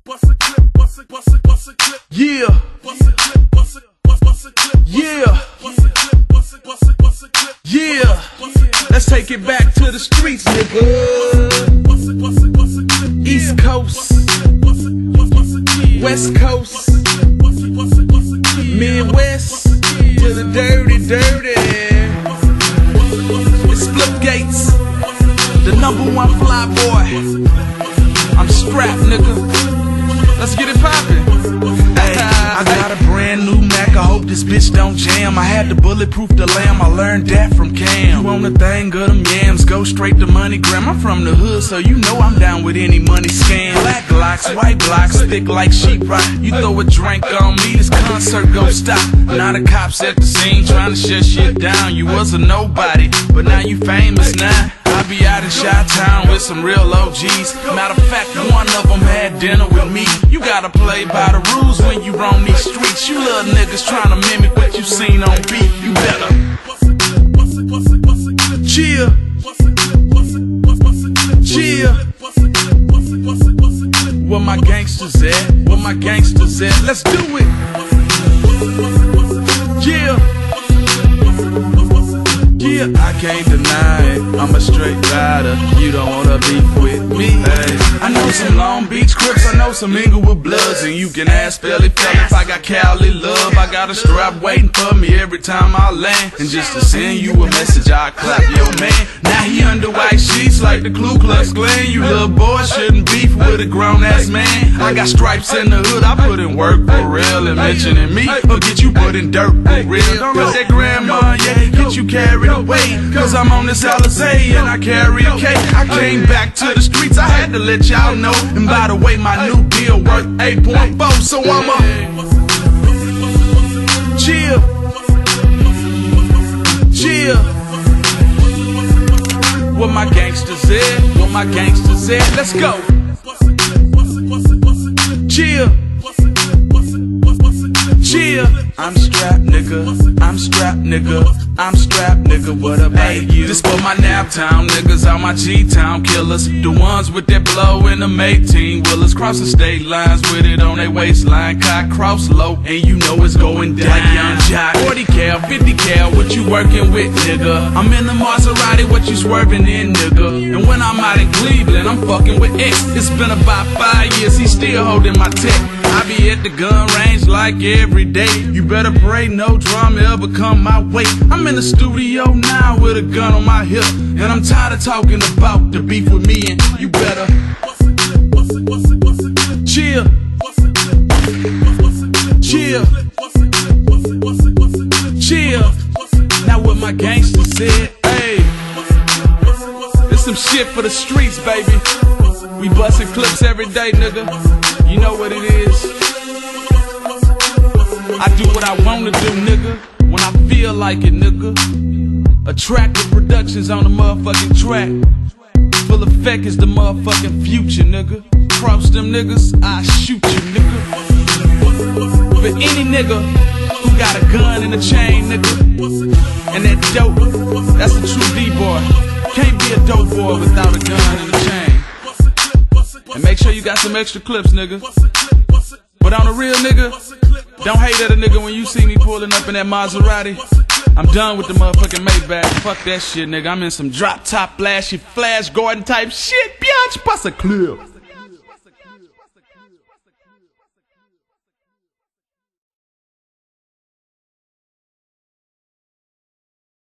Bustaclip, Bustaclip, Yeah, Bustaclip, Bustaclip, yeah, Bustaclip, yeah. Let's take it back to the streets, nigga. East Coast, West Coast, Midwest, to the dirty. It's Flip Gates, the #1 fly boy. I'm strapped, nigga. Let's get it poppin'. Hey, I got a brand new Mac, I hope this bitch don't jam. I had to bulletproof the lamb, I learned that from Cam. You on the thang of them yams, go straight to MoneyGram. I'm from the hood, so you know I'm down with any money scam. Black glocks, white blocks, thick like sheetrock. You throw a drink on me, this concert gon' stop. Now the cops at the scene trying to shut shit down. You was a nobody, but now you famous now. I be out in Chi-Town with some real OGs. Matter of fact, one of them had dinner with me. You gotta play by the rules when you roam these streets. You little niggas trying to mimic what you seen on beat. You better chill, chill. Where my gangsters at? Where my gangsters at? Let's do it. Yeah. Yeah, I can't deny it, I'm a straight rider. You don't wanna beef with me, hey. I know some Long Beach Crips, I know some Inglewood Bloods. And you can ask Felly if I got Cali love. I got a strap waiting for me every time I land. And just to send you a message, I clap your man. Now he under white sheets like the Ku Klux Klan. You little boy shouldn't beef with a grown-ass man. I got stripes in the hood, I put in work for real. And mentioning me will get you put in dirt for real. Cause that grandma, yeah, get you carried away. Cause I'm on this Alizé and I carry a K. I came back to the streets, I had to let y'all know. And by the way, my new deal worth 8.4, so I'ma chill, chill. Where my gangsters at? Where my gangsters at? Let's go. Chill, chill. I'm strapped, nigga. I'm strapped, nigga. I'm strapped, nigga. What about you? This for my Naptown niggas, all my G-Town killers. The ones with that blow in them 18-wheelers. Crossing state lines with it on their waistline. Cock cross low, and you know it's going down. Like Young Jock. 40 cal, 50 cal, what you working with, nigga? I'm in the Maserati, what you swerving in, nigga? And when I'm out in Cleveland, I'm fucking with X. It's been about 5 years, he's still holding my tech. I be at the gun range like every day. You better pray no drama ever come my way. I'm in the studio now with a gun on my hip. And I'm tired of talking about the beef with me. And you better chill, chill, chill. Now what my gangsters said, hey, it's some shit for the streets, baby. We bustin' clips every day, nigga. You know what it is. I do what I wanna do, nigga, when I feel like it, nigga. Attractive Productions on the motherfucking track. Full Effect is the motherfucking future, nigga. Cross them niggas, I shoot you, nigga. But any nigga who got a gun and a chain, nigga, and that dope, that's a true D-boy. Can't be a dope boy without a gun and a chain. And make sure you got some extra clips, nigga. But on the real, nigga, don't hate at a nigga when you see me pulling up in that Maserati. I'm done with the motherfucking Maybach. Fuck that shit, nigga. I'm in some drop top flashy Flash Gordon type shit, bitch. Bustaclip.